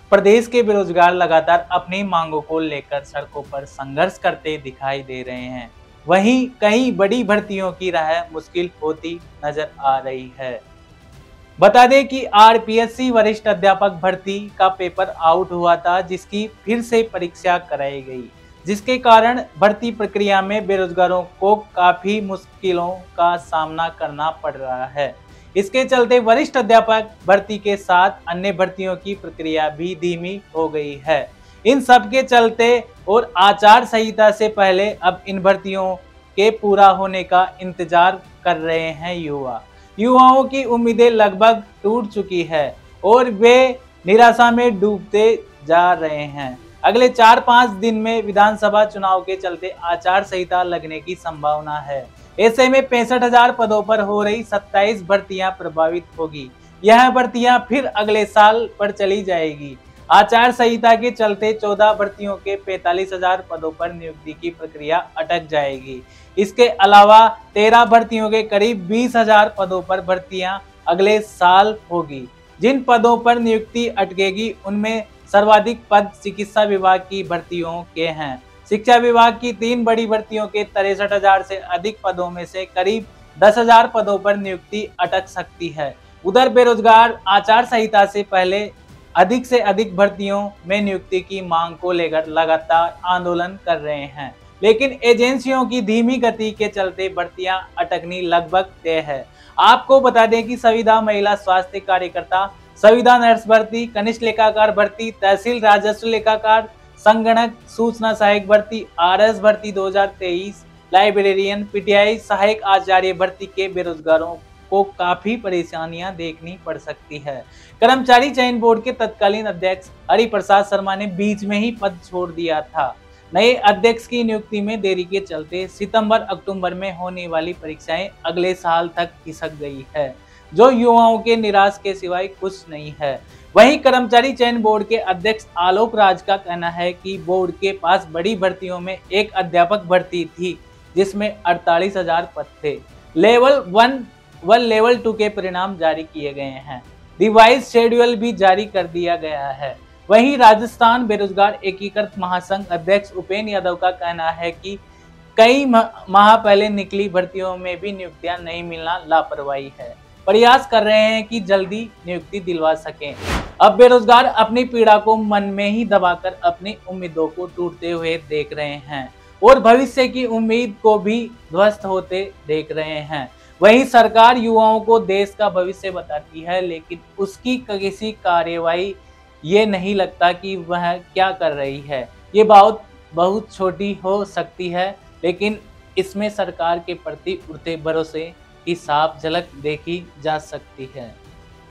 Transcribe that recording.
प्रदेश के बेरोजगार लगातार अपनी मांगों को लेकर सड़कों पर संघर्ष करते दिखाई दे रहे हैं। वहीं कई बड़ी भर्तियों की राह मुश्किल होती नजर आ रही है। बता दें कि आरपीएससी वरिष्ठ अध्यापक भर्ती का पेपर आउट हुआ था, जिसकी फिर से परीक्षा कराई गई, जिसके कारण भर्ती प्रक्रिया में बेरोजगारों को काफी मुश्किलों का सामना करना पड़ रहा है। इसके चलते वरिष्ठ अध्यापक भर्ती के साथ अन्य भर्तियों की प्रक्रिया भी धीमी हो गई है। इन सब के चलते और आचार संहिता से पहले अब इन भर्तियों के पूरा होने का इंतजार कर रहे हैं युवाओं की उम्मीदें लगभग टूट चुकी है और वे निराशा में डूबते जा रहे हैं। अगले 4-5 दिन में विधानसभा चुनाव के चलते आचार संहिता लगने की संभावना है। ऐसे में 65,000 पदों पर हो रही 27 भर्तियां प्रभावित होगी। यह भर्तियां फिर अगले साल पर चली जाएगी। आचार संहिता के चलते 14 भर्तियों के 45,000 पदों पर नियुक्ति की प्रक्रिया अटक जाएगी। इसके अलावा 13 भर्तियों के करीब 20,000 पदों पर भर्तियां अगले साल होगी। जिन पदों पर नियुक्ति अटकेगी उनमें सर्वाधिक पद चिकित्सा विभाग की भर्तियों के हैं। शिक्षा विभाग की 3 बड़ी भर्तियों के 63,000 से अधिक पदों में से करीब 10,000 पदों पर नियुक्ति अटक सकती है। उधर बेरोजगार आचार संहिता से पहले अधिक से अधिक भर्तियों में नियुक्ति की मांग को लेकर लगातार आंदोलन कर रहे हैं, लेकिन एजेंसियों की धीमी गति के चलते भर्तियां अटकनी लगभग तय है। आपको बता दें कि संविदा महिला स्वास्थ्य कार्यकर्ता, संविदा नर्स भर्ती, कनिष्ठ लेखाकार भर्ती, तहसील राजस्व लेखाकार, संगणक सूचना सहायक भर्ती, आरएस भर्ती 2023, लाइब्रेरियन, पीटीआई सहायक आचार्य भर्ती के बेरोजगारों को काफी परेशानियां देखनी पड़ सकती है। कर्मचारी चयन बोर्ड के तत्कालीन अध्यक्ष हरिप्रसाद शर्मा ने बीच में ही पद छोड़ दिया था। नए अध्यक्ष की नियुक्ति में देरी के चलते सितंबर-अक्टूबर में होने वाली परीक्षाएं अगले साल तक खिसक गई है, जो युवाओं के निराश के सिवाय कुछ नहीं है। वहीं कर्मचारी चयन बोर्ड के अध्यक्ष आलोक राज का कहना है कि बोर्ड के पास बड़ी भर्तियों में एक अध्यापक भर्ती थी, जिसमें 48,000 पद थे। लेवल 1 व लेवल 2 के परिणाम जारी किए गए हैं। रिवाइज शेड्यूल भी जारी कर दिया गया है। वहीं राजस्थान बेरोजगार एकीकृत महासंघ अध्यक्ष उपेंद्र यादव का कहना है कि कई माह पहले निकली भर्तियों में भी नियुक्तियां नहीं मिलना लापरवाही है। प्रयास कर रहे हैं कि जल्दी नियुक्ति दिलवा सकें। अब बेरोजगार अपनी पीड़ा को मन में ही दबाकर अपनी उम्मीदों को टूटते हुए देख रहे हैं और भविष्य की उम्मीद को भी ध्वस्त होते देख रहे हैं। वहीं सरकार युवाओं को देश का भविष्य बताती है, लेकिन उसकी किसी कार्यवाही ये नहीं लगता कि वह क्या कर रही है। ये बहुत छोटी हो सकती है, लेकिन इसमें सरकार के प्रति उठते भरोसे की साफ झलक देखी जा सकती है।